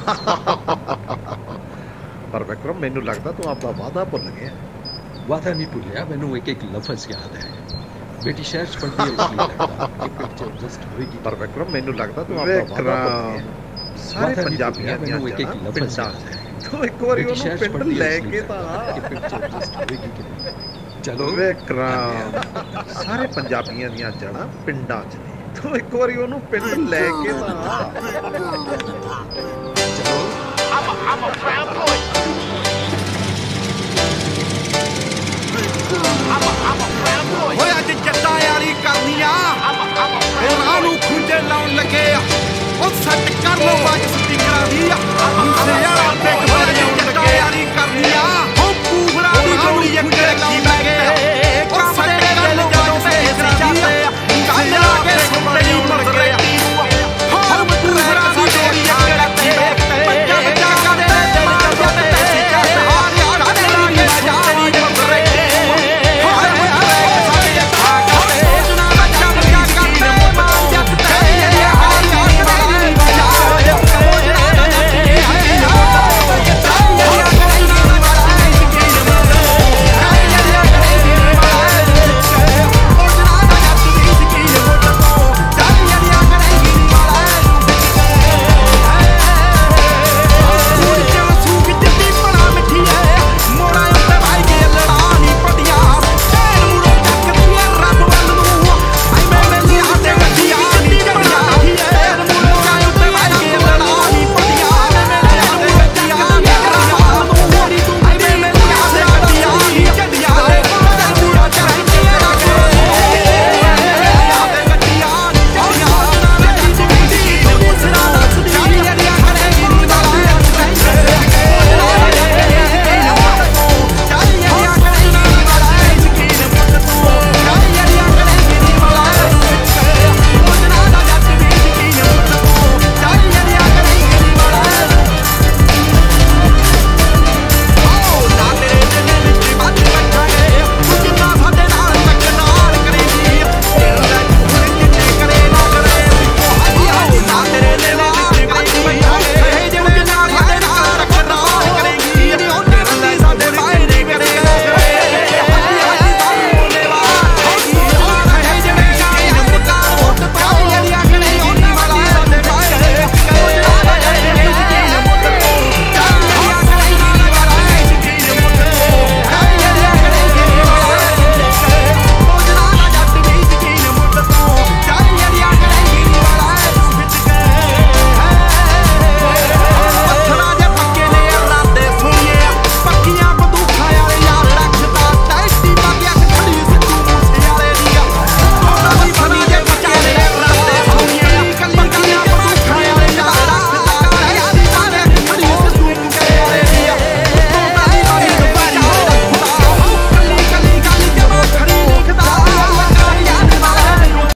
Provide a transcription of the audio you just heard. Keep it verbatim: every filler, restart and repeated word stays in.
पर विक्रम मैनू लगता तू आपका वादा भुल गया। वादा नहीं भुलिया, मैनू एक एक लफज याद है। बेटी शहर च पढ़ती है इसलिए लगता कि पिक्चर जस्ट होएगी। पर विक्रम मैनू लगता तू आपका वादा भुल गया। सारे पंजाबियां दी मैनू एक एक लफज याद है। तू एक बार ओनू पिंड लेके ता कि पिक्चर जस्ट होएगी कि नहीं। चलो विक्रम, सारे पंजाबियां दी जड़ा पिंडां च ने। तू एक बार ओनू पिंड लेके ता चलो। I'm a, I'm a proud boy. I'm a, I'm a proud boy. होए अज जट्टा यारी करनिया I'm a, I'm a ते proud राह boy. नू खुंजे लाउन लगे ओ सट कर लो बाज स्पीकरां दी मुझे यारा टेक